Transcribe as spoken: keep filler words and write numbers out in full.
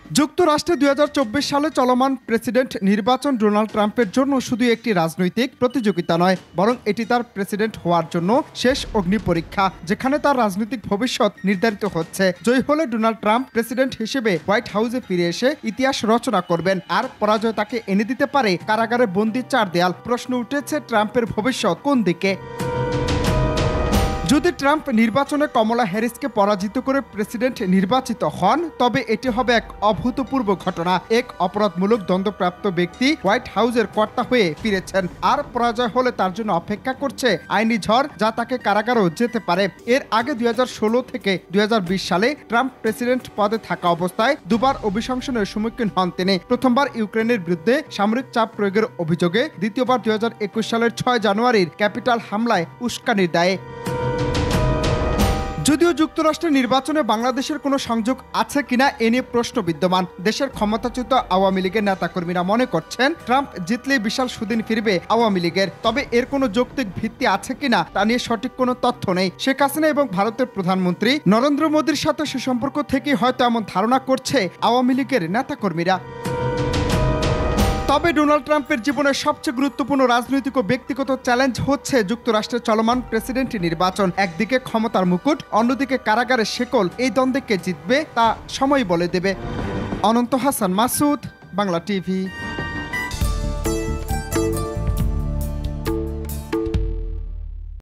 যুক্তরাষ্ট্রে দুই হাজার চব্বিশ সালে চলমান প্রেসিডেন্ট নির্বাচন ডোনাল্ড ট্রাম্পের জন্য শুধু একটি রাজনৈতিক প্রতিযোগিতা নয়, বরং এটি তার প্রেসিডেন্ট হওয়ার জন্য শেষ অগ্নি পরীক্ষা, যেখানে তার রাজনৈতিক ভবিষ্যৎ নির্ধারিত হচ্ছে। জয়ী হলে ডোনাল্ড ট্রাম্প প্রেসিডেন্ট হিসেবে হোয়াইট হাউসে ফিরে এসে ইতিহাস রচনা করবেন, আর পরাজয় তাকে এনে দিতে পারে কারাগারে বন্দি চার দেয়াল। প্রশ্ন উঠেছে, ট্রাম্পের ভবিষ্যৎ কোন দিকে? যদি ট্রাম্প নির্বাচনে কমলা হ্যারিসকে পরাজিত করে প্রেসিডেন্ট নির্বাচিত হন, তবে এটি হবে এক অভূতপূর্ব ঘটনা। এক অপরাধমূলক দ্বন্দ্বপ্রাপ্ত ব্যক্তি হোয়াইট হাউসের কর্তা হয়ে ফিরেছেন, আর পরাজয় হলে তার জন্য অপেক্ষা করছে আইনি ঝড়, যা তাকে কারাগারেও যেতে পারে। এর আগে দুই হাজার ষোলো থেকে দুই হাজার বিশ সালে ট্রাম্প প্রেসিডেন্ট পদে থাকা অবস্থায় দুবার অভিশংসনের সম্মুখীন হন তিনি। প্রথমবার ইউক্রেনের বিরুদ্ধে সামরিক চাপ প্রয়োগের অভিযোগে, দ্বিতীয়বার দুই হাজার একুশ সালের ছয় জানুয়ারির ক্যাপিটাল হামলায় উস্কানির দায়ে। যদিও যুক্তরাষ্ট্রের নির্বাচনে বাংলাদেশের কোনো সংযোগ আছে কিনা এ নিয়ে প্রশ্ন বিদ্যমান। দেশের ক্ষমতাচ্যুত আওয়ামী লীগের নেতাকর্মীরা মনে করছেন, ট্রাম্প জিতলে বিশাল সুদিন ফিরবে আওয়ামী লীগের। তবে এর কোনো যৌক্তিক ভিত্তি আছে কিনা তা নিয়ে সঠিক কোনো তথ্য নেই। শেখ হাসিনা এবং ভারতের প্রধানমন্ত্রী নরেন্দ্র মোদীর সাথে সুসম্পর্ক থেকে হয়তো এমন ধারণা করছে আওয়ামী লীগের নেতাকর্মীরা। তবে ডোনাল্ড ট্রাম্পের জীবনের সবচেয়ে গুরুত্বপূর্ণ রাজনৈতিক ও ব্যক্তিগত চ্যালেঞ্জ হচ্ছে যুক্তরাষ্ট্রের চলমান প্রেসিডেন্ট নির্বাচন। একদিকে ক্ষমতার মুকুট, অন্যদিকে কারাগারের শেকল। এই দ্বন্দ্বে কে জিতবে তা সময় বলে দেবে। অনন্ত হাসান মাসুদ, বাংলা টিভি।